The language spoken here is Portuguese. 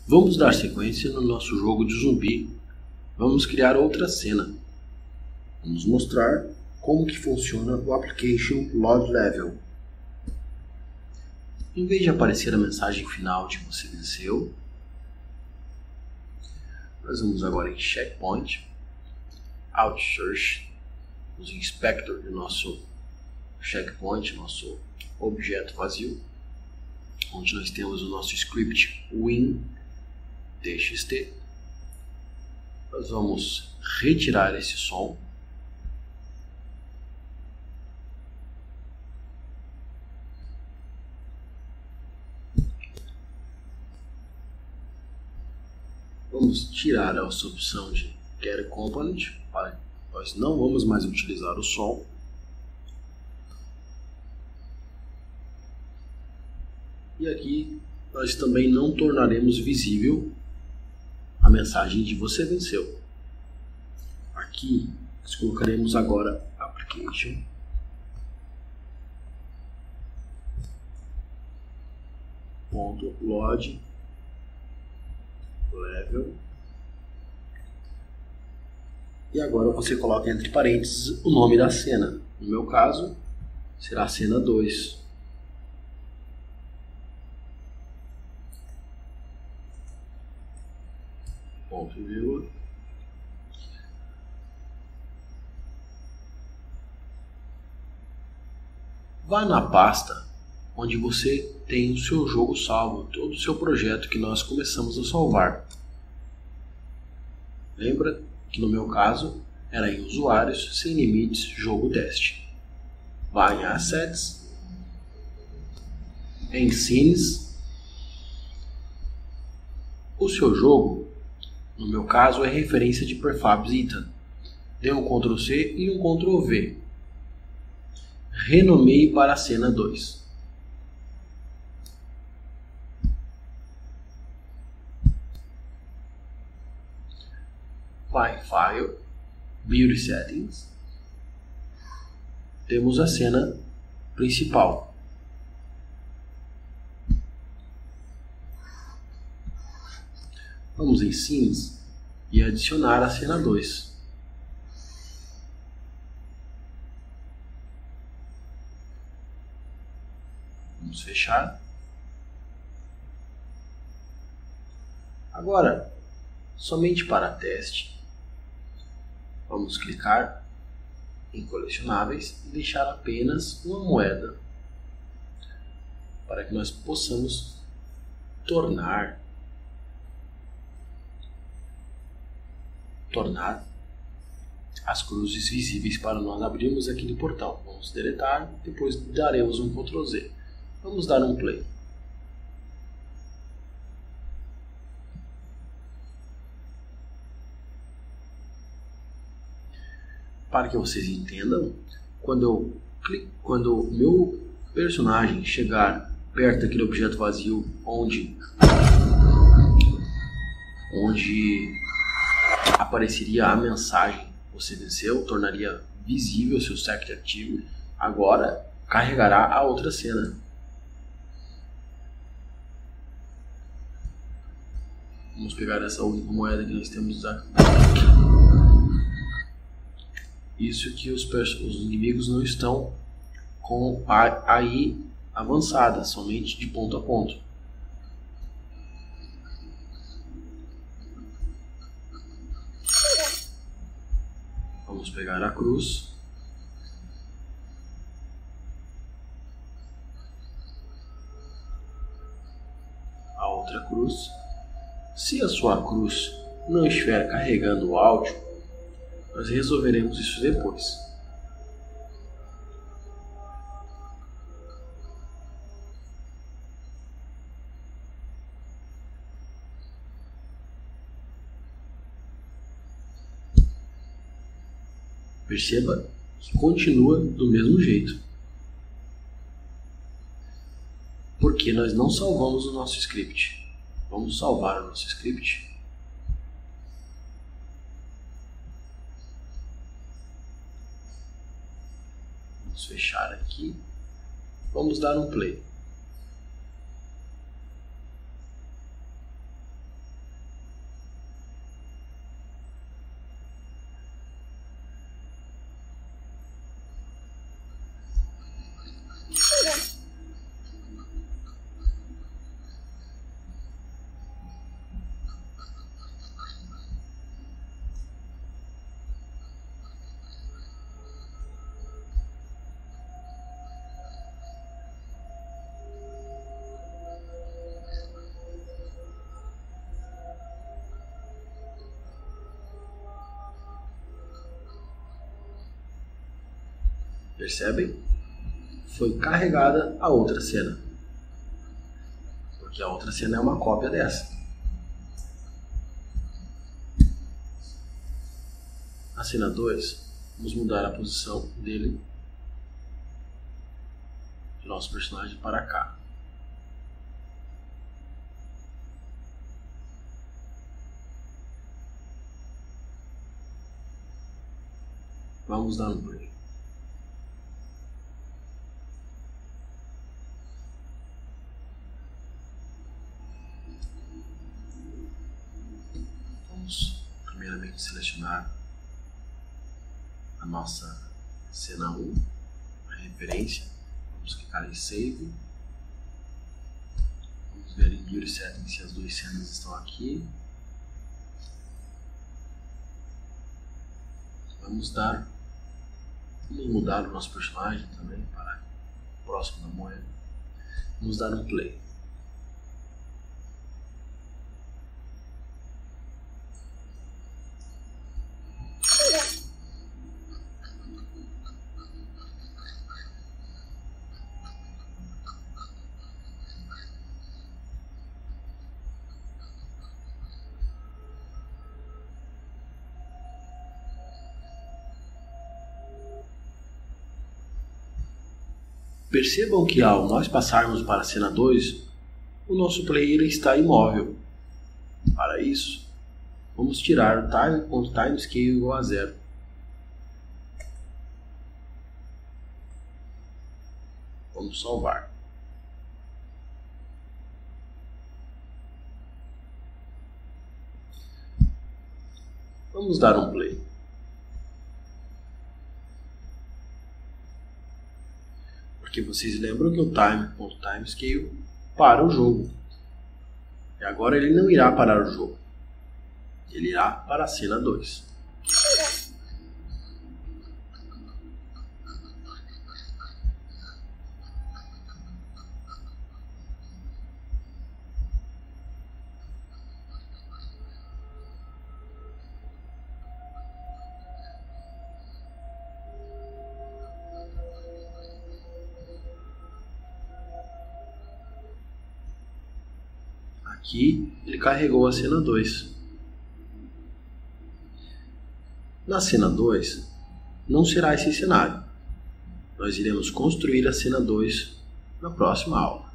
Vamos dar sequência no nosso jogo de zumbi. Vamos criar outra cena. Vamos mostrar como que funciona o Application Load Level. Em vez de aparecer a mensagem final de você venceu, nós vamos agora em Checkpoint, Outsearch, nos Inspector do nosso Checkpoint, nosso objeto vazio, onde nós temos o nosso script win.txt. Nós vamos retirar esse som. Vamos tirar essa opção de Get Component. Nós não vamos mais utilizar o som. E aqui nós também não tornaremos visível a mensagem de você venceu. Aqui nós colocaremos agora Application .load level, e agora você coloca entre parênteses o nome da cena. No meu caso será a cena 2. Ponto e vírgula. Vá na pasta onde você tem o seu jogo salvo, todo o seu projeto que nós começamos a salvar. Lembra que no meu caso era em usuários, sem limites, jogo teste. Vá em Assets, em Scenes. O seu jogo, no meu caso, é referência de Prefabs Item. Dê um Ctrl C e um Ctrl V. Renomeie para a cena 2. Vai em File, Beauty Settings. Temos a cena principal. Vamos em Scenes e adicionar a cena 2. Vamos fechar. Agora, somente para teste, vamos clicar em colecionáveis e deixar apenas uma moeda, para que nós possamos tornar as cruzes visíveis para nós abrirmos aquele portal. Vamos deletar, depois daremos um Ctrl Z. Vamos dar um play. Para que vocês entendam, quando o meu personagem chegar perto daquele objeto vazio onde apareceria a mensagem você venceu, tornaria visível seu Sect ativo, agora carregará a outra cena. Vamos pegar essa única moeda que nós temos aqui. Isso que os inimigos não estão com a AI avançada, somente de ponto a ponto. Vamos pegar a cruz. A outra cruz. Se a sua cruz não estiver carregando o áudio, nós resolveremos isso depois. Perceba que continua do mesmo jeito. Porque nós não salvamos o nosso script. Vamos salvar o nosso script. Vamos fechar aqui. Vamos dar um play. Percebem? Foi carregada a outra cena. Porque a outra cena é uma cópia dessa. A cena 2, vamos mudar a posição dele, do nosso personagem, para cá. Vamos dar um play. Vamos primeiramente selecionar a nossa cena 1, a referência. Vamos clicar em Save. Vamos ver em Beauty Settings se as duas cenas estão aqui. Vamos mudar o nosso personagem também para próximo da moeda. Vamos dar um play. Percebam que ao nós passarmos para a cena 2, o nosso player está imóvel. Para isso, vamos tirar o time.timescale igual a 0. Vamos salvar. Vamos dar um play. Porque vocês lembram que o time.timescale para o jogo. E agora ele não irá parar o jogo. Ele irá para a cena 2. Aqui ele carregou a cena 2. Na cena 2 não será esse cenário. Nós iremos construir a cena 2 na próxima aula.